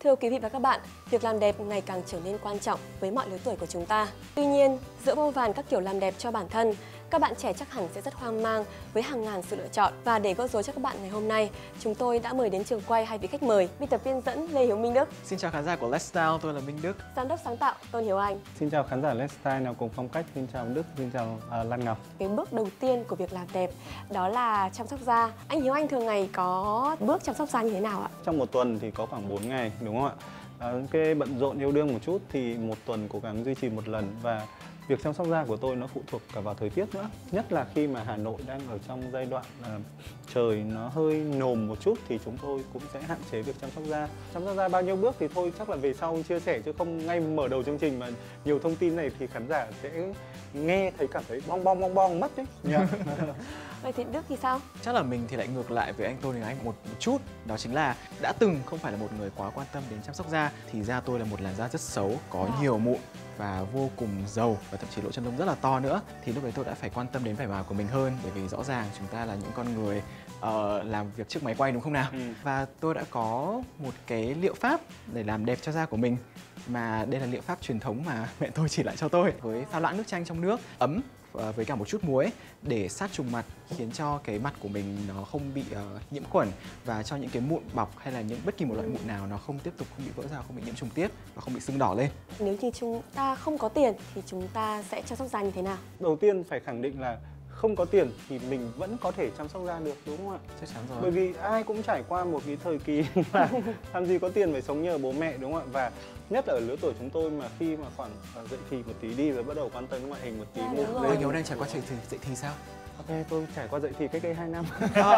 Thưa quý vị và các bạn, việc làm đẹp ngày càng trở nên quan trọng với mọi lứa tuổi của chúng ta. Tuy nhiên, giữa vô vàn các kiểu làm đẹp cho bản thân, các bạn trẻ chắc hẳn sẽ rất hoang mang với hàng ngàn sự lựa chọn. Và để gỡ rối cho các bạn ngày hôm nay, chúng tôi đã mời đến trường quay hai vị khách mời, biên tập viên dẫn Lê Hiếu Minh Đức. Xin chào khán giả của Let's Style, tôi là Minh Đức. Giám đốc sáng tạo Tôn Hiếu Anh. Xin chào khán giả Let's Style nào cùng phong cách, xin chào Đức, xin chào Lan Ngọc. Cái bước đầu tiên của việc làm đẹp đó là chăm sóc da. Anh Hiếu Anh thường ngày có bước chăm sóc da như thế nào ạ? Trong một tuần thì có khoảng 4 ngày đúng không ạ? Cái bận rộn yêu đương một chút thì một tuần cố gắng duy trì một lần, và việc chăm sóc da của tôi nó phụ thuộc cả vào thời tiết nữa. Nhất là khi mà Hà Nội đang ở trong giai đoạn trời nó hơi nồm một chút thì chúng tôi cũng sẽ hạn chế việc chăm sóc da. Chăm sóc da bao nhiêu bước thì thôi chắc là về sau chia sẻ, chứ không ngay mở đầu chương trình mà nhiều thông tin này thì khán giả sẽ nghe thấy cảm thấy bong bong mất đấy. Yeah. Vậy thì Đức thì sao? Chắc là mình thì lại ngược lại với anh Tôn Hiếu Anh một chút. Đó chính là đã từng không phải là một người quá quan tâm đến chăm sóc da, thì da tôi là một làn da rất xấu, có nhiều mụn và vô cùng dầu, và thậm chí lỗ chân lông rất là to nữa. Thì lúc đấy tôi đã phải quan tâm đến vẻ ngoài của mình hơn, bởi vì rõ ràng chúng ta là những con người làm việc trước máy quay, đúng không nào? Và tôi đã có một cái liệu pháp để làm đẹp cho da của mình, mà đây là liệu pháp truyền thống mà mẹ tôi chỉ lại cho tôi, với pha loãng nước chanh trong nước ấm với cả một chút muối để sát trùng mặt, khiến cho cái mặt của mình nó không bị nhiễm khuẩn, và cho những cái mụn bọc hay là những bất kỳ một loại mụn nào nó không tiếp tục, không bị vỡ ra, không bị nhiễm trùng tiếp và không bị sưng đỏ lên. Nếu như chúng ta không có tiền thì chúng ta sẽ chăm sóc da như thế nào? Đầu tiên phải khẳng định là không có tiền thì mình vẫn có thể chăm sóc da được, đúng không ạ? Chắc chắn rồi. Bởi vì ai cũng trải qua một cái thời kỳ mà làm gì có tiền phải sống nhờ bố mẹ, đúng không ạ? Và nhất là ở lứa tuổi chúng tôi mà khi mà khoảng dậy thì một tí đi rồi bắt đầu quan tâm ngoại hình một tí. Anh Hiếu đang trải qua dậy thì sao? Ok, tôi trải qua dậy thì cách đây 2 năm.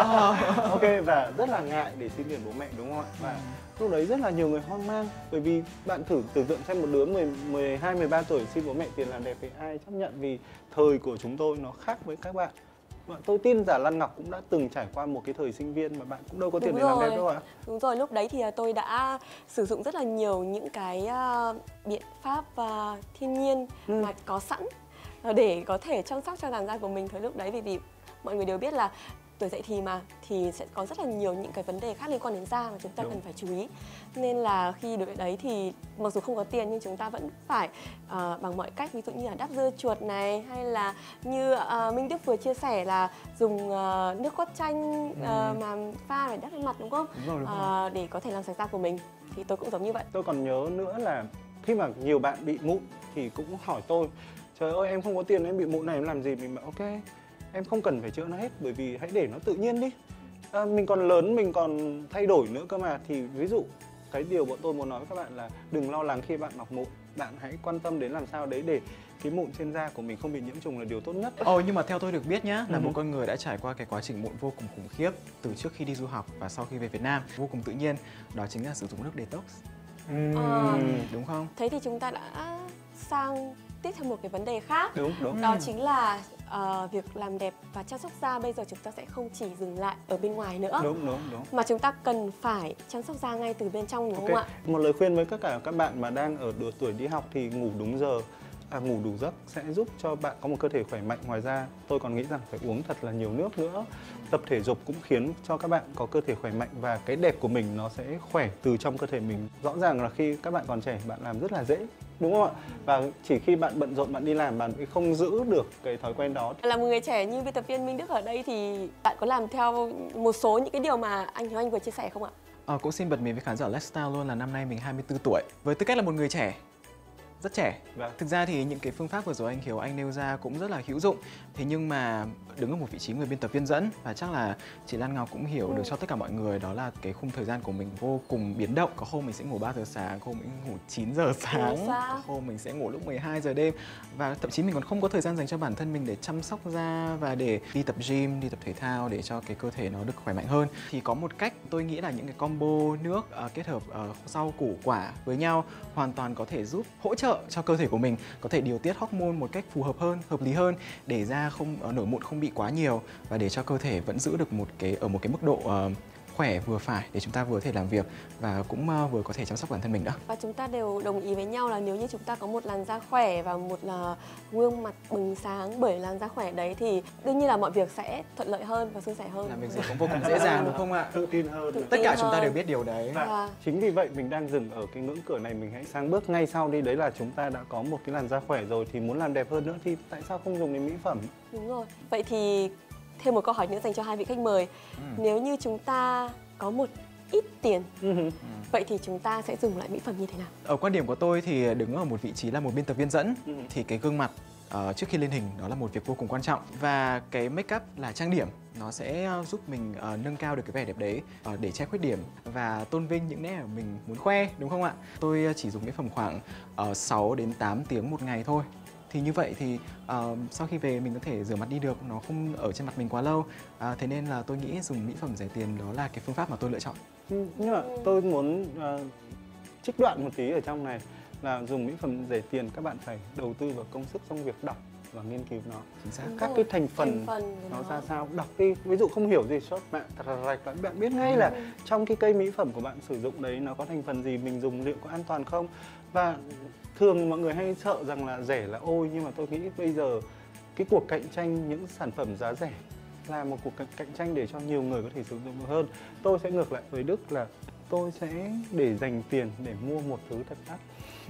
Ok, và rất là ngại để xin tiền bố mẹ, đúng không ạ? Và lúc đấy rất là nhiều người hoang mang, bởi vì bạn thử tưởng tượng xem, một đứa 12, 13 tuổi xin bố mẹ tiền làm đẹp thì ai chấp nhận, vì thời của chúng tôi nó khác với các bạn. Và tôi tin giả Lan Ngọc cũng đã từng trải qua một cái thời sinh viên mà bạn cũng đâu có tiền để làm đẹp đâu ạ. Đúng rồi, lúc đấy thì tôi đã sử dụng rất là nhiều những cái biện pháp thiên nhiên mà có sẵn để có thể chăm sóc cho làn da của mình thời lúc đấy, vì mọi người đều biết là tuổi dậy thì mà thì sẽ có rất là nhiều những cái vấn đề khác liên quan đến da mà chúng ta cần phải chú ý. Nên là khi đối đấy thì mặc dù không có tiền nhưng chúng ta vẫn phải bằng mọi cách, ví dụ như là đắp dưa chuột này, hay là như Minh Đức vừa chia sẻ là dùng nước cốt chanh mà pha để đắp lên mặt, đúng không? Đúng rồi. Để có thể làm sạch da của mình. Thì tôi cũng giống như vậy. Tôi còn nhớ nữa là khi mà nhiều bạn bị mụn thì cũng hỏi tôi: trời ơi, em không có tiền, em bị mụn này em làm gì? Mình bảo ok, em không cần phải chữa nó hết, bởi vì hãy để nó tự nhiên đi. Mình còn lớn, mình còn thay đổi nữa cơ mà. Thì ví dụ cái điều bọn tôi muốn nói với các bạn là đừng lo lắng khi bạn mọc mụn, bạn hãy quan tâm đến làm sao đấy để cái mụn trên da của mình không bị nhiễm trùng là điều tốt nhất. Nhưng mà theo tôi được biết nhá, là một con người đã trải qua cái quá trình mụn vô cùng khủng khiếp từ trước khi đi du học và sau khi về Việt Nam, vô cùng tự nhiên, đó chính là sử dụng nước detox. Đúng không? Thế thì chúng ta đã sang tiếp theo một cái vấn đề khác. Đúng. Đó chính là việc làm đẹp và chăm sóc da bây giờ chúng ta sẽ không chỉ dừng lại ở bên ngoài nữa. Đúng. Mà chúng ta cần phải chăm sóc da ngay từ bên trong, đúng không ạ? Một lời khuyên với tất cả các bạn mà đang ở độ tuổi đi học thì ngủ đúng giờ, ngủ đủ giấc sẽ giúp cho bạn có một cơ thể khỏe mạnh. Ngoài ra tôi còn nghĩ rằng phải uống thật là nhiều nước nữa. Tập thể dục cũng khiến cho các bạn có cơ thể khỏe mạnh, và cái đẹp của mình nó sẽ khỏe từ trong cơ thể mình. Rõ ràng là khi các bạn còn trẻ bạn làm rất là dễ, đúng không ạ? Và chỉ khi bạn bận rộn, bạn đi làm, bạn không giữ được cái thói quen đó. Là một người trẻ như biên tập viên Minh Đức ở đây thì bạn có làm theo một số những cái điều mà anh Hiếu Anh vừa chia sẻ không ạ? Cũng xin bật mí với khán giả Let's Style luôn là năm nay mình 24 tuổi. Với tư cách là một người trẻ, rất trẻ. Thực ra thì những cái phương pháp vừa rồi anh Hiếu Anh nêu ra cũng rất là hữu dụng. Thế nhưng mà đứng ở một vị trí người biên tập viên dẫn, và chắc là chị Lan Ngọc cũng hiểu được cho tất cả mọi người, đó là cái khung thời gian của mình vô cùng biến động. Có hôm mình sẽ ngủ 3 giờ sáng, có hôm mình ngủ 9 giờ sáng, có hôm mình sẽ ngủ lúc 12 giờ đêm. Và thậm chí mình còn không có thời gian dành cho bản thân mình để chăm sóc da và để đi tập gym, đi tập thể thao để cho cái cơ thể nó được khỏe mạnh hơn. Thì có một cách tôi nghĩ là những cái combo nước kết hợp rau củ quả với nhau hoàn toàn có thể giúp hỗ trợ cho cơ thể của mình có thể điều tiết hormone một cách phù hợp hơn, hợp lý hơn, để da không nổi mụn không bị quá nhiều, và để cho cơ thể vẫn giữ được ở một cái mức độ khỏe vừa phải để chúng ta vừa có thể làm việc và cũng vừa có thể chăm sóc bản thân mình nữa. Và chúng ta đều đồng ý với nhau là nếu như chúng ta có một làn da khỏe và một là gương mặt bừng sáng bởi làn da khỏe đấy thì đương nhiên là mọi việc sẽ thuận lợi hơn và suôn sẻ hơn. Làm việc gì cũng vô cùng dễ dàng đúng không ạ? Tự tin hơn. Tất cả chúng ta đều biết điều đấy. Và chính vì vậy mình đang dừng ở cái ngưỡng cửa này, mình hãy sang bước ngay sau đi. Đấy là chúng ta đã có một cái làn da khỏe rồi thì muốn làm đẹp hơn nữa thì tại sao không dùng đến mỹ phẩm? Đúng rồi. Vậy thì thêm một câu hỏi nữa dành cho hai vị khách mời. Nếu như chúng ta có một ít tiền, vậy thì chúng ta sẽ dùng loại mỹ phẩm như thế nào? Ở quan điểm của tôi thì đứng ở một vị trí là một biên tập viên dẫn thì cái gương mặt trước khi lên hình đó là một việc vô cùng quan trọng, và cái make up là trang điểm nó sẽ giúp mình nâng cao được cái vẻ đẹp đấy để che khuyết điểm và tôn vinh những nét mà mình muốn khoe, đúng không ạ? Tôi chỉ dùng mỹ phẩm khoảng 6 đến 8 tiếng một ngày thôi. Thì như vậy thì sau khi về mình có thể rửa mặt đi được, nó không ở trên mặt mình quá lâu. Thế nên là tôi nghĩ dùng mỹ phẩm rẻ tiền đó là cái phương pháp mà tôi lựa chọn. Nhưng mà tôi muốn trích đoạn một tí ở trong này là dùng mỹ phẩm rẻ tiền các bạn phải đầu tư vào công sức trong việc đọc và nghiên cứu nó. Chính xác. Các cái thành phần nó ra sao, đọc đi. Ví dụ không hiểu gì shop bạn rạch là bạn biết ngay là trong cái cây mỹ phẩm của bạn sử dụng đấy nó có thành phần gì, mình dùng liệu có an toàn không. Và thường mọi người hay sợ rằng là rẻ là ôi, nhưng mà tôi nghĩ bây giờ cái cuộc cạnh tranh những sản phẩm giá rẻ là một cuộc cạnh tranh để cho nhiều người có thể sử dụng được hơn. Tôi sẽ ngược lại với Đức là tôi sẽ để dành tiền để mua một thứ thật đắt.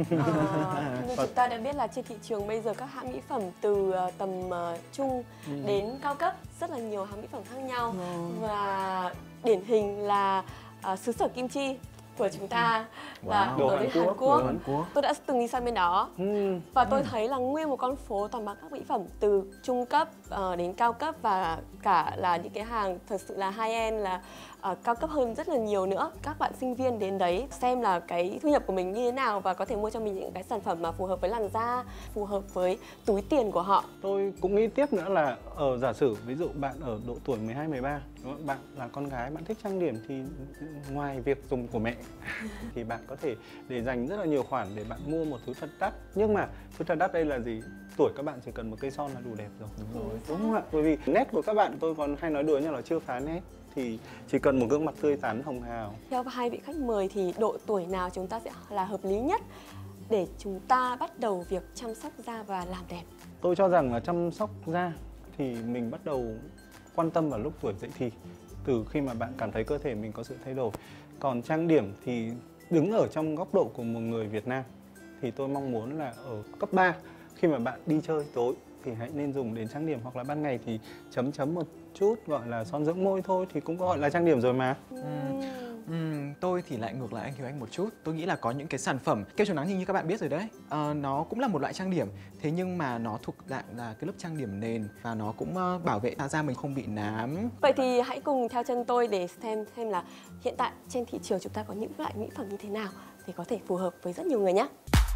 Như chúng ta đã biết là trên thị trường bây giờ các hãng mỹ phẩm từ tầm trung đến cao cấp, rất là nhiều hãng mỹ phẩm khác nhau. Và điển hình là xứ sở kim chi của chúng ta là ở bên Hàn Quốc. Tôi đã từng đi sang bên đó và tôi thấy là nguyên một con phố toàn bằng các mỹ phẩm từ trung cấp đến cao cấp, và cả là những cái hàng thật sự là high end, là cao cấp hơn rất là nhiều nữa. Các bạn sinh viên đến đấy xem là cái thu nhập của mình như thế nào và có thể mua cho mình những cái sản phẩm mà phù hợp với làn da, phù hợp với túi tiền của họ. Tôi cũng nghĩ tiếp nữa là giả sử ví dụ bạn ở độ tuổi 12, 13, đúng không? Bạn là con gái, bạn thích trang điểm thì ngoài việc dùng của mẹ thì bạn có thể để dành rất là nhiều khoản để bạn mua một thứ thật đắt. Nhưng mà thứ thật đắt đây là gì? Tuổi các bạn chỉ cần một cây son là đủ đẹp rồi. Đúng không ạ? Bởi vì nét của các bạn, tôi còn hay nói đùa nhau là chưa phá nét, thì chỉ cần một gương mặt tươi tắn hồng hào. Theo hai vị khách mời thì độ tuổi nào chúng ta sẽ là hợp lý nhất để chúng ta bắt đầu việc chăm sóc da và làm đẹp? Tôi cho rằng là chăm sóc da thì mình bắt đầu quan tâm vào lúc tuổi dậy thì, từ khi mà bạn cảm thấy cơ thể mình có sự thay đổi. Còn trang điểm thì đứng ở trong góc độ của một người Việt Nam thì tôi mong muốn là ở cấp 3, khi mà bạn đi chơi tối thì hãy nên dùng đến trang điểm, hoặc là ban ngày thì chấm một chút gọi là son dưỡng môi thôi thì cũng gọi là trang điểm rồi mà. Tôi thì lại ngược lại anh Kiều Anh một chút. Tôi nghĩ là có những cái sản phẩm kem chống nắng như các bạn biết rồi đấy, nó cũng là một loại trang điểm, thế nhưng mà nó thuộc dạng là cái lớp trang điểm nền và nó cũng bảo vệ da mình không bị nám. Vậy thì hãy cùng theo chân tôi để xem là hiện tại trên thị trường chúng ta có những loại mỹ phẩm như thế nào để có thể phù hợp với rất nhiều người nhé.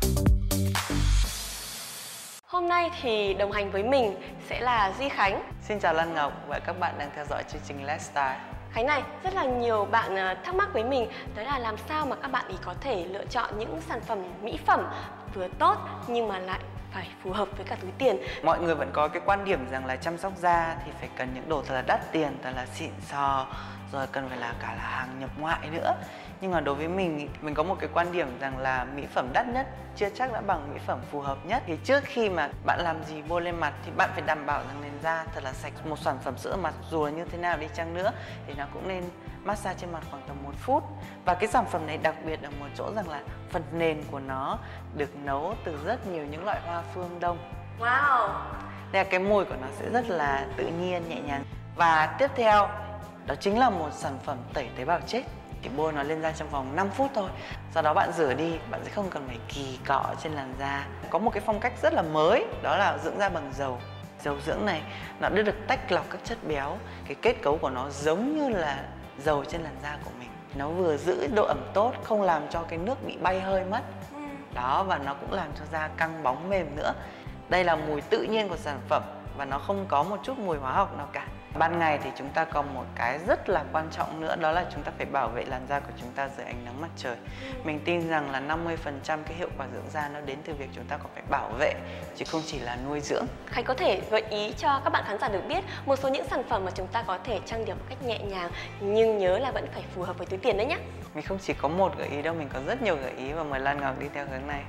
Hôm nay thì đồng hành với mình sẽ là Duy Khánh. Xin chào Lan Ngọc và các bạn đang theo dõi chương trình Let's Style. Khánh này, rất là nhiều bạn thắc mắc với mình, đó là làm sao mà các bạn ý có thể lựa chọn những sản phẩm mỹ phẩm vừa tốt nhưng mà lại phải phù hợp với cả túi tiền. Mọi người vẫn có cái quan điểm rằng là chăm sóc da thì phải cần những đồ thật là đắt tiền, thật là xịn sò, rồi cần phải là cả là hàng nhập ngoại nữa. Nhưng mà đối với mình có một cái quan điểm rằng là mỹ phẩm đắt nhất chưa chắc đã bằng mỹ phẩm phù hợp nhất. Thì trước khi mà bạn làm gì bôi lên mặt thì bạn phải đảm bảo rằng nền da thật là sạch. Một sản phẩm sữa mặt dù là như thế nào đi chăng nữa thì nó cũng nên massage trên mặt khoảng tầm 1 phút. Và cái sản phẩm này đặc biệt ở một chỗ rằng là phần nền của nó được nấu từ rất nhiều những loại hoa phương Đông. Wow! Nên là cái mùi của nó sẽ rất là tự nhiên, nhẹ nhàng. Và tiếp theo đó chính là một sản phẩm tẩy tế bào chết. Thì bôi nó lên da trong vòng 5 phút thôi. Sau đó bạn rửa đi, bạn sẽ không cần phải kỳ cọ trên làn da. Có một cái phong cách rất là mới, đó là dưỡng da bằng dầu. Dầu dưỡng này nó đã được tách lọc các chất béo. Cái kết cấu của nó giống như là dầu trên làn da của mình. Nó vừa giữ độ ẩm tốt, không làm cho cái nước bị bay hơi mất. Đó, và nó cũng làm cho da căng bóng mềm nữa. Đây là mùi tự nhiên của sản phẩm và nó không có một chút mùi hóa học nào cả. Ban ngày thì chúng ta còn một cái rất là quan trọng nữa, đó là chúng ta phải bảo vệ làn da của chúng ta dưới ánh nắng mặt trời. Mình tin rằng là 50% cái hiệu quả dưỡng da nó đến từ việc chúng ta còn phải bảo vệ, chứ không chỉ là nuôi dưỡng. Khánh có thể gợi ý cho các bạn khán giả được biết một số những sản phẩm mà chúng ta có thể trang điểm một cách nhẹ nhàng, nhưng nhớ là vẫn phải phù hợp với túi tiền đấy nhé. Mình không chỉ có một gợi ý đâu, mình có rất nhiều gợi ý và mời Lan Ngọc đi theo hướng này.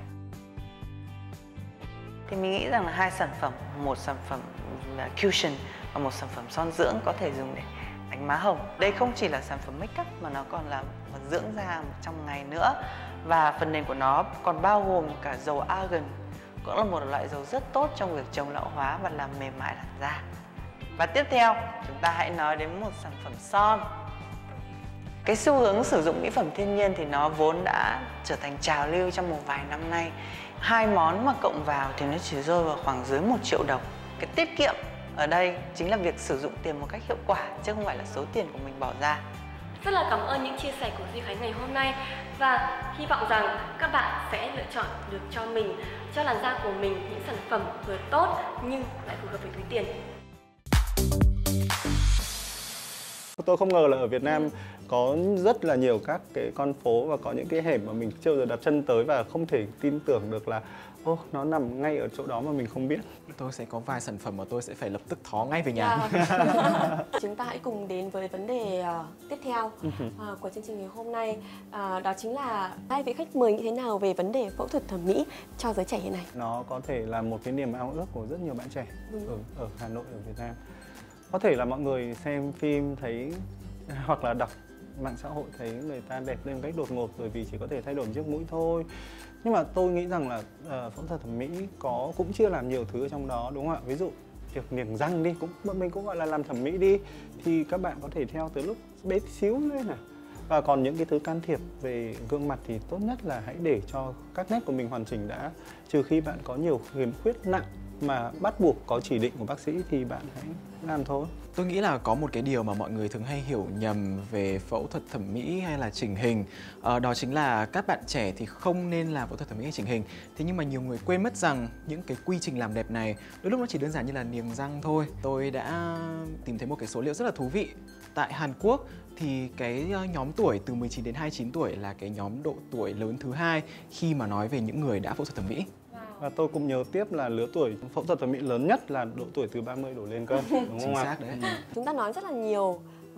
Thì mình nghĩ rằng là hai sản phẩm, một sản phẩm là cushion và một sản phẩm son dưỡng có thể dùng để đánh má hồng. Đây không chỉ là sản phẩm make up mà nó còn là một dưỡng da trong ngày nữa. Và phần nền của nó còn bao gồm cả dầu argan, cũng là một loại dầu rất tốt trong việc chống lão hóa và làm mềm mại làn da. Và tiếp theo, chúng ta hãy nói đến một sản phẩm son. Cái xu hướng sử dụng mỹ phẩm thiên nhiên thì nó vốn đã trở thành trào lưu trong một vài năm nay. Hai món mà cộng vào thì nó chỉ rơi vào khoảng dưới 1 triệu đồng. Cái tiết kiệm ở đây chính là việc sử dụng tiền một cách hiệu quả, chứ không phải là số tiền của mình bỏ ra. Rất là cảm ơn những chia sẻ của Duy Khánh ngày hôm nay, và hy vọng rằng các bạn sẽ lựa chọn được cho mình, cho làn da của mình những sản phẩm vừa tốt nhưng lại phù hợp với túi tiền. Tôi không ngờ là ở Việt Nam có rất là nhiều các cái con phố và có những cái hẻm mà mình chưa bao giờ đặt chân tới và không thể tin tưởng được là nó nằm ngay ở chỗ đó mà mình không biết. Tôi sẽ có vài sản phẩm mà tôi sẽ phải lập tức thó ngay về nhà. Chúng ta hãy cùng đến với vấn đề tiếp theo của chương trình ngày hôm nay. Đó chính là hai vị khách mời nghĩ thế nào về vấn đề phẫu thuật thẩm mỹ cho giới trẻ hiện nay? Nó có thể là một cái niềm ao ước của rất nhiều bạn trẻ ở Hà Nội, ở Việt Nam. Có thể là mọi người xem phim thấy hoặc là đọc mạng xã hội thấy người ta đẹp lên cách đột ngột bởi vì chỉ có thể thay đổi chiếc mũi thôi. Nhưng mà tôi nghĩ rằng là phẫu thuật thẩm mỹ cũng chia làm nhiều thứ ở trong đó, đúng không ạ? Ví dụ việc niềng răng đi, bọn mình cũng gọi là làm thẩm mỹ đi, thì các bạn có thể theo từ lúc bé xíu lên này. Và còn những cái thứ can thiệp về gương mặt thì tốt nhất là hãy để cho các nét của mình hoàn chỉnh đã, trừ khi bạn có nhiều khiếm khuyết nặng mà bắt buộc có chỉ định của bác sĩ thì bạn hãy làm thôi. Tôi nghĩ là có một cái điều mà mọi người thường hay hiểu nhầm về phẫu thuật thẩm mỹ hay là chỉnh hình, đó chính là các bạn trẻ thì không nên làm phẫu thuật thẩm mỹ hay chỉnh hình. Thế nhưng mà nhiều người quên mất rằng những cái quy trình làm đẹp này đôi lúc nó chỉ đơn giản như là niềng răng thôi. Tôi đã tìm thấy một cái số liệu rất là thú vị. Tại Hàn Quốc thì cái nhóm tuổi từ 19 đến 29 tuổi là cái nhóm độ tuổi lớn thứ hai khi mà nói về những người đã phẫu thuật thẩm mỹ. Và tôi cũng nhớ tiếp là lứa tuổi phẫu thuật thẩm mỹ lớn nhất là độ tuổi từ 30 đổ lên cơ, đúng không ạ? Chính xác đấy. Chúng ta nói rất là nhiều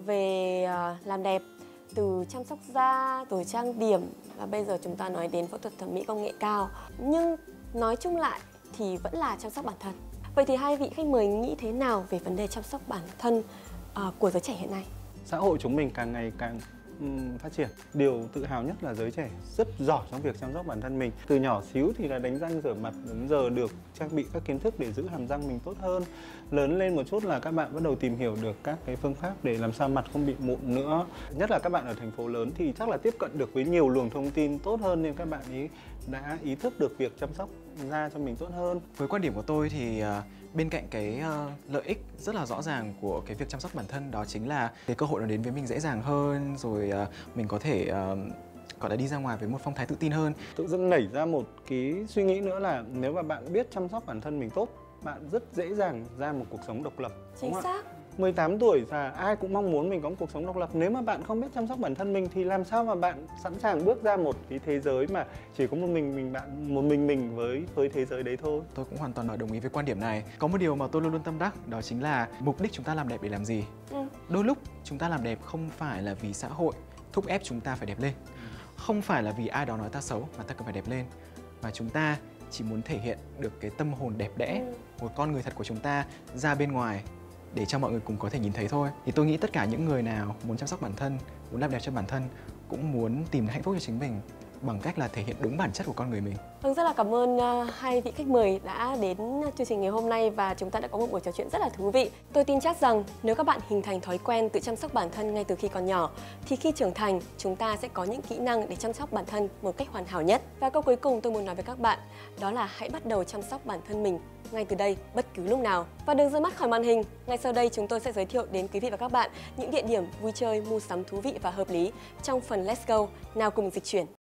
về làm đẹp, từ chăm sóc da, rồi trang điểm, và bây giờ chúng ta nói đến phẫu thuật thẩm mỹ công nghệ cao. Nhưng nói chung lại thì vẫn là chăm sóc bản thân. Vậy thì hai vị khách mời nghĩ thế nào về vấn đề chăm sóc bản thân của giới trẻ hiện nay? Xã hội chúng mình càng ngày càng phát triển. Điều tự hào nhất là giới trẻ rất giỏi trong việc chăm sóc bản thân mình. Từ nhỏ xíu thì là đánh răng rửa mặt, đến giờ được trang bị các kiến thức để giữ hàm răng mình tốt hơn. Lớn lên một chút là các bạn bắt đầu tìm hiểu được các cái phương pháp để làm sao mặt không bị mụn nữa. Nhất là các bạn ở thành phố lớn thì chắc là tiếp cận được với nhiều luồng thông tin tốt hơn, nên các bạn ấy đã ý thức được việc chăm sóc da cho mình tốt hơn. Với quan điểm của tôi thì bên cạnh cái lợi ích rất là rõ ràng của cái việc chăm sóc bản thân, đó chính là cái cơ hội nó đến với mình dễ dàng hơn, rồi mình có thể gọi là đi ra ngoài với một phong thái tự tin hơn. Tự dưng nảy ra một cái suy nghĩ nữa là nếu mà bạn biết chăm sóc bản thân mình tốt, bạn rất dễ dàng ra một cuộc sống độc lập. Chính xác. 18 tuổi và ai cũng mong muốn mình có một cuộc sống độc lập. Nếu mà bạn không biết chăm sóc bản thân mình thì làm sao mà bạn sẵn sàng bước ra một cái thế giới mà chỉ có một mình với thế giới đấy thôi. Tôi cũng hoàn toàn đồng ý với quan điểm này. Có một điều mà tôi luôn luôn tâm đắc, đó chính là mục đích chúng ta làm đẹp để làm gì. Đôi lúc chúng ta làm đẹp không phải là vì xã hội thúc ép chúng ta phải đẹp lên, không phải là vì ai đó nói ta xấu mà ta cần phải đẹp lên, mà chúng ta chỉ muốn thể hiện được cái tâm hồn đẹp đẽ, một con người thật của chúng ta ra bên ngoài để cho mọi người cùng có thể nhìn thấy thôi. Thì tôi nghĩ tất cả những người nào muốn chăm sóc bản thân, muốn làm đẹp cho bản thân, cũng muốn tìm hạnh phúc cho chính mình bằng cách là thể hiện đúng bản chất của con người mình. Vâng, rất là cảm ơn hai vị khách mời đã đến chương trình ngày hôm nay và chúng ta đã có một buổi trò chuyện rất là thú vị. Tôi tin chắc rằng nếu các bạn hình thành thói quen tự chăm sóc bản thân ngay từ khi còn nhỏ thì khi trưởng thành chúng ta sẽ có những kỹ năng để chăm sóc bản thân một cách hoàn hảo nhất. Và câu cuối cùng tôi muốn nói với các bạn đó là hãy bắt đầu chăm sóc bản thân mình ngay từ đây, bất cứ lúc nào. Và đừng rời mắt khỏi màn hình. Ngay sau đây chúng tôi sẽ giới thiệu đến quý vị và các bạn những địa điểm vui chơi, mua sắm thú vị và hợp lý trong phần Let's Go. Nào cùng dịch chuyển.